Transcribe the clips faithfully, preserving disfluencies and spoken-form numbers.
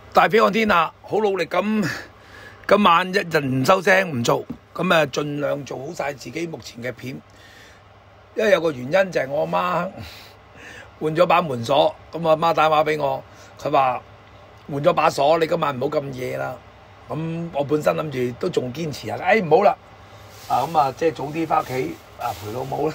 大飛看天下，好努力咁，今晚一人唔收聲唔做，咁啊盡量做好晒自己目前嘅片。因為有個原因就係我阿媽換咗把門鎖，咁我阿媽打電話俾我，佢話換咗把鎖，你今晚唔好咁夜啦。咁我本身諗住都仲堅持啊，誒唔好啦，啊咁啊即係早啲翻屋企啊陪老母啦。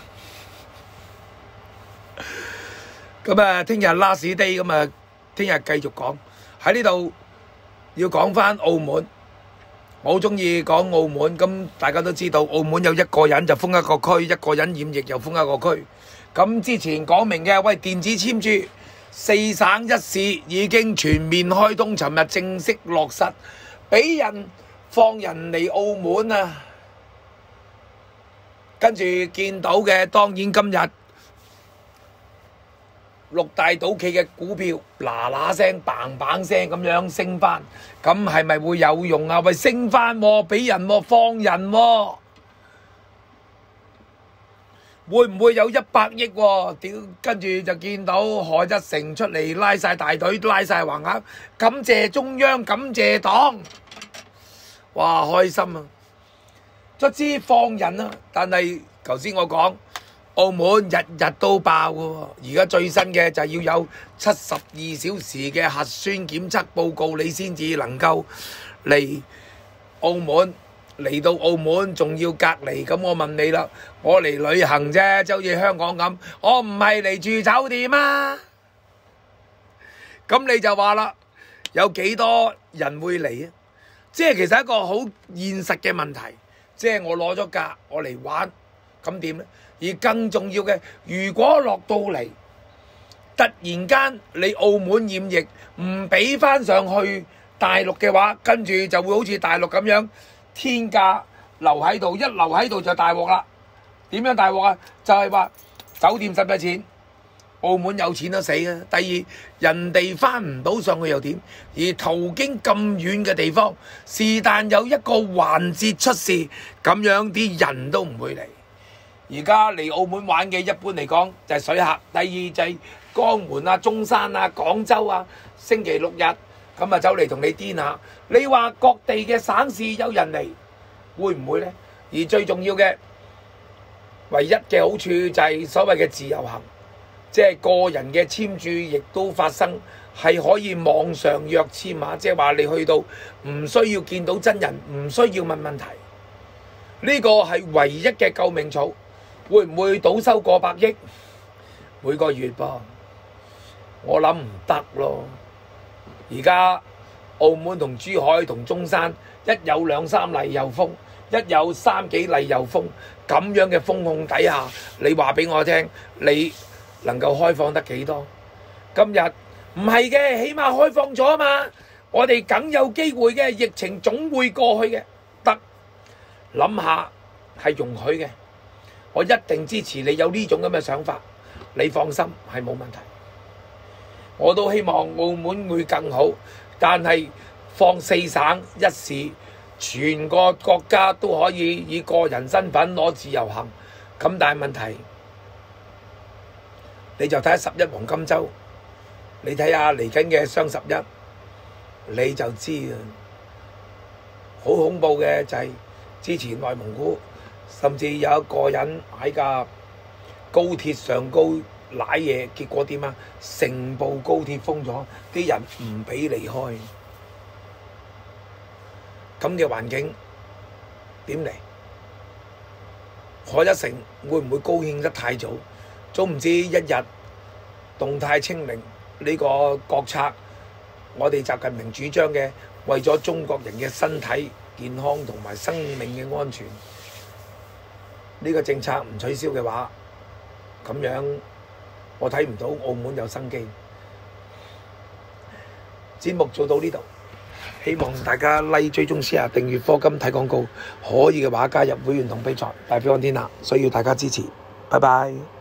咁啊，聽日 last day， 咁啊，聽日繼續講喺呢度，要講翻澳門。我好中意講澳門，咁大家都知道，澳門有一個人就封一個區，一個人染疫又封一個區。咁之前講明嘅，喂，電子簽注，四省一市已經全面開通，尋日正式落實，俾人放人嚟澳門啊！跟住見到嘅，當然今日六大賭企嘅股票嗱嗱聲嘭嘭聲咁樣升翻，咁係咪會有用啊？喂，升翻喎，俾人喎，放人喎，會唔會有一百億喎？屌，跟住就見到賀一誠出嚟拉晒大隊，拉晒橫額，感謝中央，感謝黨，哇，開心啊！卒之放人啊，但係頭先我講。澳門日日都爆嘅喎，而家最新嘅就係要有七十二小時嘅核酸檢測報告，你先至能夠嚟澳門。嚟到澳門仲要隔離，咁我問你啦，我嚟旅行啫，就好似香港咁，我唔係嚟住酒店啊。咁你就話啦，有幾多人會嚟啊？即係其實一個好現實嘅問題，即係我攞咗假，我嚟玩，咁點呢？而更重要嘅，如果落到嚟，突然間你澳門染疫唔俾翻上去大陸嘅話，跟住就會好似大陸咁樣天價留喺度，一留喺度就大鑊啦。點樣大鑊啊？就係話酒店使唔使錢？澳門有錢都死啊！第二，人哋翻唔到上去又點？而途經咁遠嘅地方，是但有一個環節出事，咁樣啲人都唔會嚟。而家嚟澳門玩嘅一般嚟講就係水客，第二就係江門啊、中山啊、廣州啊，星期六日咁啊走嚟同你癲下。你話各地嘅省市有人嚟，會唔會呢？而最重要嘅唯一嘅好處就係所謂嘅自由行，即係個人嘅簽注亦都發生，係可以網上約簽碼，即係話你去到唔需要見到真人，唔需要問問題。呢個係唯一嘅救命草。會唔會倒收過百億每個月噃？我諗唔得咯。而家澳門同珠海同中山一有兩三例又封，一有三幾例又封，咁樣嘅封控底下，你話俾我聽，你能夠開放得幾多？今日唔係嘅，起碼開放咗啊嘛，我哋梗有機會嘅，疫情總會過去嘅，得諗下係容許嘅。我一定支持你有呢種咁嘅想法，你放心係冇問題。我都希望澳門會更好，但係放四省一市，全個國家都可以以個人身份攞自由行。咁但係問題，你就睇下十一黃金週，你睇下嚟緊嘅雙十一，你就知啦。好恐怖嘅就係之前內蒙古。甚至有一個人喺架高鐵上高瀨嘢，結果點啊？成部高鐵封咗，啲人唔俾離開。咁嘅環境點嚟？賀一誠會唔會高興得太早？總唔知一日動態清零呢個國策，我哋習近平主張嘅，為咗中國人嘅身體健康同埋生命嘅安全。呢個政策唔取消嘅話，咁樣我睇唔到澳門有生機。節目做到呢度，希望大家 like、追蹤、share、訂閱、課金睇廣告，可以嘅話加入會員同比賽，大飛看天下，需要大家支持。拜拜。